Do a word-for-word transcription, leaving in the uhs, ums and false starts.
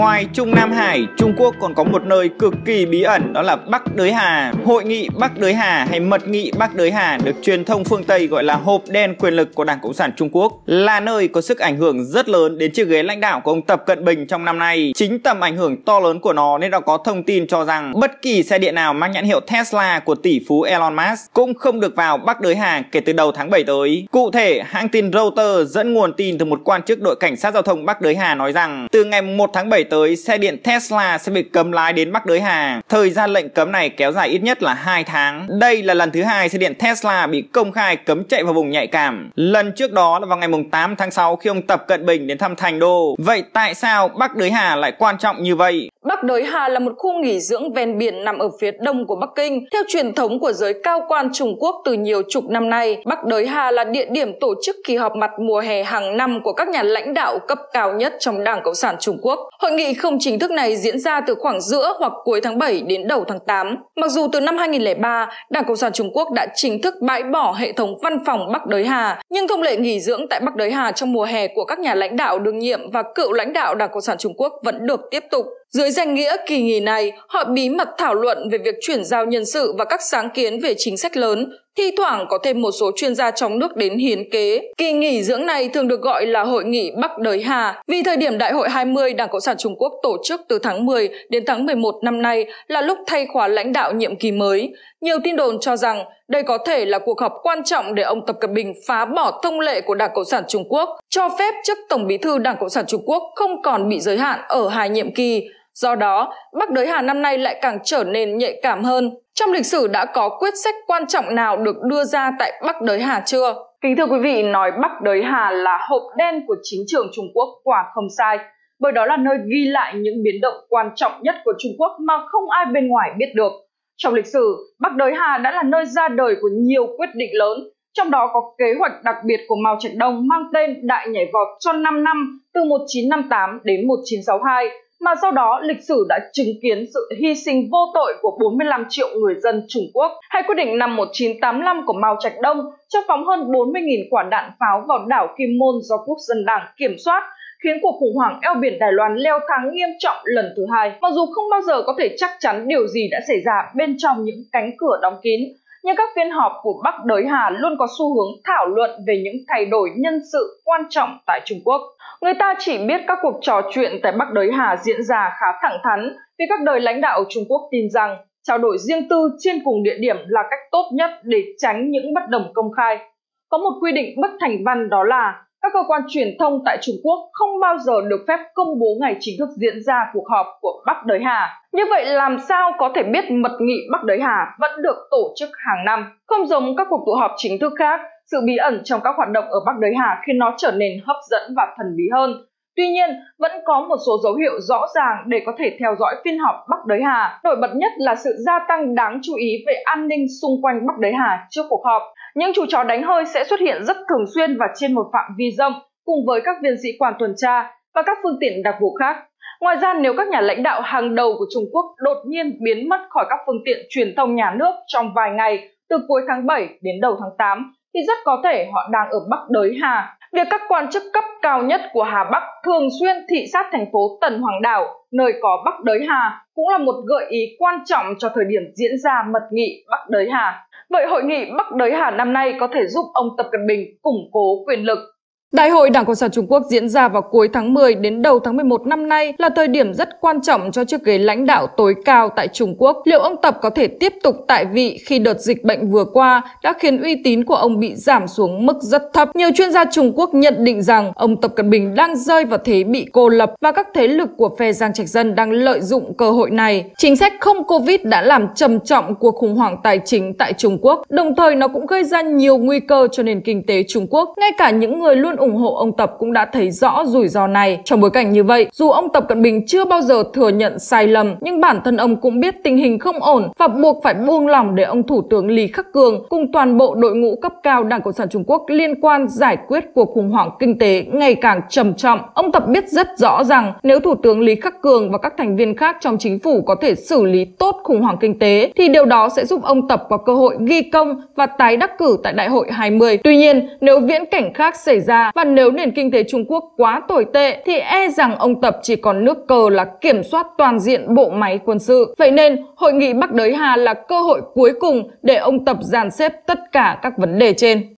Ngoài Trung Nam Hải, Trung Quốc còn có một nơi cực kỳ bí ẩn, đó là Bắc Đới Hà. Hội nghị Bắc Đới Hà hay Mật nghị Bắc Đới Hà được truyền thông phương Tây gọi là hộp đen quyền lực của Đảng Cộng sản Trung Quốc, là nơi có sức ảnh hưởng rất lớn đến chiếc ghế lãnh đạo của ông Tập Cận Bình trong năm nay. Chính tầm ảnh hưởng to lớn của nó nên đã có thông tin cho rằng bất kỳ xe điện nào mang nhãn hiệu Tesla của tỷ phú Elon Musk cũng không được vào Bắc Đới Hà kể từ đầu tháng bảy tới. Cụ thể, hãng tin Reuters dẫn nguồn tin từ một quan chức đội cảnh sát giao thông Bắc Đới Hà nói rằng từ ngày một tháng bảy tới, xe điện Tesla sẽ bị cấm lái đến Bắc Đới Hà. Thời gian lệnh cấm này kéo dài ít nhất là hai tháng. Đây là lần thứ hai xe điện Tesla bị công khai cấm chạy vào vùng nhạy cảm. Lần trước đó là vào ngày tám tháng sáu khi ông Tập Cận Bình đến thăm Thành Đô. Vậy tại sao Bắc Đới Hà lại quan trọng như vậy? Bắc Đới Hà là một khu nghỉ dưỡng ven biển nằm ở phía đông của Bắc Kinh. Theo truyền thống của giới cao quan Trung Quốc từ nhiều chục năm nay, Bắc Đới Hà là địa điểm tổ chức kỳ họp mặt mùa hè hàng năm của các nhà lãnh đạo cấp cao nhất trong Đảng Cộng sản Trung Quốc. Hội nghị không chính thức này diễn ra từ khoảng giữa hoặc cuối tháng bảy đến đầu tháng tám. Mặc dù từ năm hai nghìn không trăm lẻ ba, Đảng Cộng sản Trung Quốc đã chính thức bãi bỏ hệ thống văn phòng Bắc Đới Hà, nhưng thông lệ nghỉ dưỡng tại Bắc Đới Hà trong mùa hè của các nhà lãnh đạo đương nhiệm và cựu lãnh đạo Đảng Cộng sản Trung Quốc vẫn được tiếp tục. Dưới danh nghĩa kỳ nghỉ này, họ bí mật thảo luận về việc chuyển giao nhân sự và các sáng kiến về chính sách lớn. Thi thoảng có thêm một số chuyên gia trong nước đến hiến kế. Kỳ nghỉ dưỡng này thường được gọi là Hội nghị Bắc Đới Hà vì thời điểm Đại hội hai mươi Đảng Cộng sản Trung Quốc tổ chức từ tháng mười đến tháng mười một năm nay là lúc thay khóa lãnh đạo nhiệm kỳ mới. Nhiều tin đồn cho rằng đây có thể là cuộc họp quan trọng để ông Tập Cận Bình phá bỏ thông lệ của Đảng Cộng sản Trung Quốc, cho phép chức Tổng bí thư Đảng Cộng sản Trung Quốc không còn bị giới hạn ở hai nhiệm kỳ. Do đó, Bắc Đới Hà năm nay lại càng trở nên nhạy cảm hơn. Trong lịch sử đã có quyết sách quan trọng nào được đưa ra tại Bắc Đới Hà chưa? Kính thưa quý vị, nói Bắc Đới Hà là hộp đen của chính trường Trung Quốc quả không sai, bởi đó là nơi ghi lại những biến động quan trọng nhất của Trung Quốc mà không ai bên ngoài biết được. Trong lịch sử, Bắc Đới Hà đã là nơi ra đời của nhiều quyết định lớn, trong đó có kế hoạch đặc biệt của Mao Trạch Đông mang tên Đại nhảy vọt cho năm năm từ một nghìn chín trăm năm mươi tám đến một nghìn chín trăm sáu mươi hai, mà sau đó lịch sử đã chứng kiến sự hy sinh vô tội của bốn mươi lăm triệu người dân Trung Quốc, hay quyết định năm một nghìn chín trăm tám mươi lăm của Mao Trạch Đông cho phóng hơn bốn mươi nghìn quả đạn pháo vào đảo Kim Môn do Quốc dân Đảng kiểm soát, khiến cuộc khủng hoảng eo biển Đài Loan leo thang nghiêm trọng lần thứ hai. Mặc dù không bao giờ có thể chắc chắn điều gì đã xảy ra bên trong những cánh cửa đóng kín, nhưng các phiên họp của Bắc Đới Hà luôn có xu hướng thảo luận về những thay đổi nhân sự quan trọng tại Trung Quốc. Người ta chỉ biết các cuộc trò chuyện tại Bắc Đới Hà diễn ra khá thẳng thắn vì các đời lãnh đạo Trung Quốc tin rằng trao đổi riêng tư trên cùng địa điểm là cách tốt nhất để tránh những bất đồng công khai. Có một quy định bất thành văn, đó là các cơ quan truyền thông tại Trung Quốc không bao giờ được phép công bố ngày chính thức diễn ra cuộc họp của Bắc Đới Hà. Như vậy làm sao có thể biết Mật nghị Bắc Đới Hà vẫn được tổ chức hàng năm? Không giống các cuộc tụ họp chính thức khác, sự bí ẩn trong các hoạt động ở Bắc Đới Hà khiến nó trở nên hấp dẫn và thần bí hơn. Tuy nhiên, vẫn có một số dấu hiệu rõ ràng để có thể theo dõi phiên họp Bắc Đới Hà. Nổi bật nhất là sự gia tăng đáng chú ý về an ninh xung quanh Bắc Đới Hà trước cuộc họp. Những chú chó đánh hơi sẽ xuất hiện rất thường xuyên và trên một phạm vi rộng, cùng với các viên sĩ quan tuần tra và các phương tiện đặc vụ khác. Ngoài ra, nếu các nhà lãnh đạo hàng đầu của Trung Quốc đột nhiên biến mất khỏi các phương tiện truyền thông nhà nước trong vài ngày từ cuối tháng bảy đến đầu tháng tám, thì rất có thể họ đang ở Bắc Đới Hà. Việc các quan chức cấp cao nhất của Hà Bắc thường xuyên thị sát thành phố Tần Hoàng Đảo, nơi có Bắc Đới Hà, cũng là một gợi ý quan trọng cho thời điểm diễn ra Mật nghị Bắc Đới Hà. Vậy hội nghị Bắc Đới Hà năm nay có thể giúp ông Tập Cận Bình củng cố quyền lực. Đại hội Đảng Cộng sản Trung Quốc diễn ra vào cuối tháng mười đến đầu tháng mười một năm nay là thời điểm rất quan trọng cho chiếc ghế lãnh đạo tối cao tại Trung Quốc. Liệu ông Tập có thể tiếp tục tại vị khi đợt dịch bệnh vừa qua đã khiến uy tín của ông bị giảm xuống mức rất thấp? Nhiều chuyên gia Trung Quốc nhận định rằng ông Tập Cận Bình đang rơi vào thế bị cô lập và các thế lực của phe Giang Trạch Dân đang lợi dụng cơ hội này. Chính sách không Covid đã làm trầm trọng cuộc khủng hoảng tài chính tại Trung Quốc, đồng thời nó cũng gây ra nhiều nguy cơ cho nền kinh tế Trung Quốc. Ngay cả những người luôn ủng hộ ông Tập cũng đã thấy rõ rủi ro này. Trong bối cảnh như vậy, dù ông Tập Cận Bình chưa bao giờ thừa nhận sai lầm, nhưng bản thân ông cũng biết tình hình không ổn và buộc phải buông lỏng để ông Thủ tướng Lý Khắc Cường cùng toàn bộ đội ngũ cấp cao Đảng Cộng sản Trung Quốc liên quan giải quyết cuộc khủng hoảng kinh tế ngày càng trầm trọng. Ông Tập biết rất rõ rằng nếu Thủ tướng Lý Khắc Cường và các thành viên khác trong chính phủ có thể xử lý tốt khủng hoảng kinh tế, thì điều đó sẽ giúp ông Tập có cơ hội ghi công và tái đắc cử tại Đại hội hai mươi. Tuy nhiên, nếu viễn cảnh khác xảy ra, và nếu nền kinh tế Trung Quốc quá tồi tệ thì e rằng ông Tập chỉ còn nước cờ là kiểm soát toàn diện bộ máy quân sự. Vậy nên, hội nghị Bắc Đới Hà là cơ hội cuối cùng để ông Tập dàn xếp tất cả các vấn đề trên.